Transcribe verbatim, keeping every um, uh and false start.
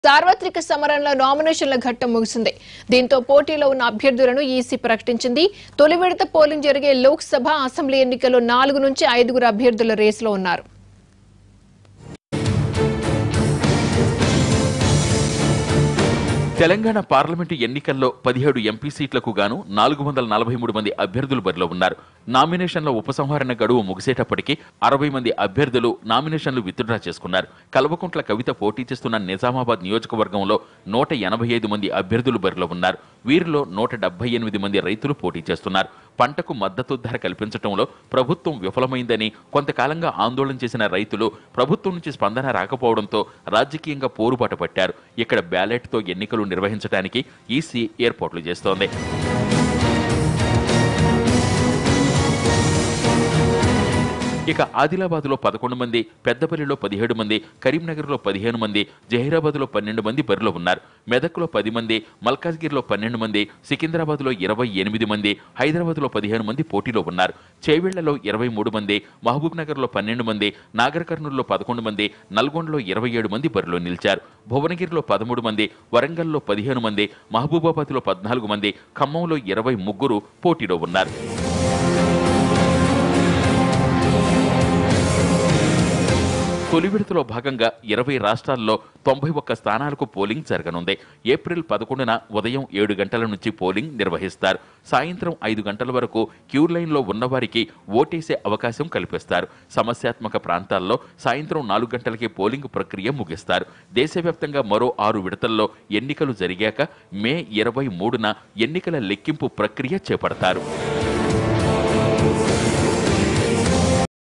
సార్వత్రిక సమరంలో నామినేషన్ల ఘట్టం ముగిసింది. దీంతో పోటీలో ఉన్న అభ్యర్థులను ఈసీ ప్రకటించింది. తొలి విడత పోలింగ్ జరిగే లోక్సభ, అసెంబ్లీ ఎన్నికల్లో నాలుగు నుంచి ఐదుగురు అభ్యర్థుల రేసులో ఉన్నారు. తెలంగాణ పార్లమెంటు ఎన్నికల్లో పదిహేడు ఎంపీ సీట్లకు గాను నాలుగు వందల నలభై మూడు మంది అభ్యర్థులు బరిలో ఉన్నారు. నామినేషన్ల ఉపసంహరణ గడువు ముగిసేటప్పటికి అరవై మంది అభ్యర్థులు నామినేషన్లు విత్డ్రా చేసుకున్నారు. కల్వకుంట్ల కవిత పోటీ చేస్తున్న నిజామాబాద్ నియోజకవర్గంలో నూట ఎనభై ఐదు మంది అభ్యర్థులు బరిలో ఉన్నారు. వీరిలో నూట డెబ్బై ఎనిమిది మంది రైతులు పోటీ చేస్తున్నారు. పంటకు మద్దతు ధర కల్పించడంలో ప్రభుత్వం విఫలమైందని కొంతకాలంగా ఆందోళన చేసిన రైతులు ప్రభుత్వం నుంచి స్పందన రాకపోవడంతో రాజకీయంగా పోరుబాట పట్టారు. ఇక్కడ బ్యాలెట్తో ఎన్నికలు నిర్వహించడానికి ఈసీ ఏర్పాట్లు చేస్తోంది. ఇక ఆదిలాబాద్లో పదకొండు మంది, పెద్దపల్లిలో పదిహేడు మంది, కరీంనగర్లో పదిహేను మంది, జహీరాబాద్లో పన్నెండు మంది బరిలో ఉన్నారు. మెదక్లో పది మంది, మల్కాజ్గిరిలో పన్నెండు మంది, సికింద్రాబాద్లో ఇరవై ఎనిమిది మంది, హైదరాబాద్లో పదిహేను మంది పోటీలో ఉన్నారు. చేవెళ్లలో ఇరవై మూడు మంది, మహబూబ్ నగర్లో పన్నెండు మంది, నాగర్ కర్నూలులో పదకొండు మంది, నల్గొండలో ఇరవై ఏడు మంది బరిలో నిలిచారు. భువనగిరిలో పదమూడు మంది, వరంగల్లో పదిహేను మంది, మహబూబాబాద్లో పద్నాలుగు మంది, ఖమ్మంలో ఇరవై ముగ్గురు పోటీలో ఉన్నారు. తొలి విడతలో భాగంగా ఇరవై రాష్ట్రాల్లో తొంభై ఒక్క స్థానాలకు పోలింగ్ జరగనుంది. ఏప్రిల్ పదకొండున ఉదయం ఏడు గంటల నుంచి పోలింగ్ నిర్వహిస్తారు. సాయంత్రం ఐదు గంటల వరకు క్యూ లైన్లో ఉన్నవారికి ఓటేసే అవకాశం కల్పిస్తారు. సమస్యాత్మక ప్రాంతాల్లో సాయంత్రం నాలుగు గంటలకే పోలింగ్ ప్రక్రియ ముగిస్తారు. దేశవ్యాప్తంగా మరో ఆరు విడతల్లో ఎన్నికలు జరిగాక మే ఇరవై మూడున ఎన్నికల లెక్కింపు ప్రక్రియ చేపడతారు.